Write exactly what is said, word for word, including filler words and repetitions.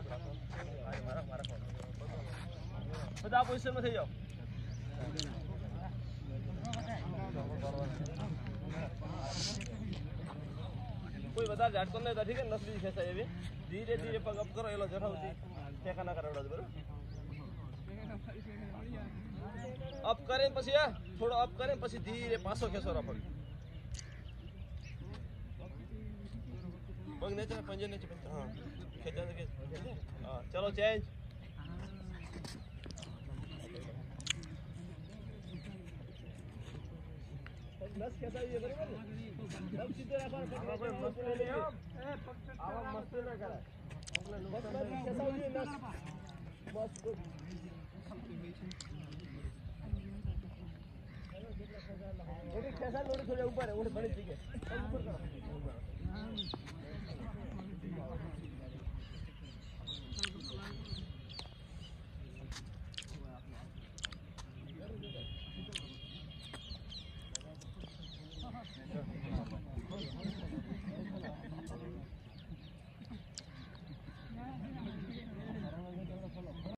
બધા પોઝિશનમાં થઈ જાઓ કોઈ વધારે ઝાટકો નહીં ઠીક છે નસલી ખેંચાય એવી ધીરે ધીરે પગ અપ કરો એલો જઠાવતી ટેકા ના કરાવડો બરોબર અપ કરે પછી આ થોડો અપ કરે પછી ધીરે પાછો ખેંચો રાખો પગ નીચે પંજે નીચે હા ખેંચા કે હા ચલો ચેન્જ बस कैसा ये बराबर सब सीधे रखो कोई मस्त नहीं है आवाज मस्त ना करे बस बस कैसा ये बस बस ये कैसा लोड थोड़ा ऊपर है वो बड़ी ठीक है ऊपर करो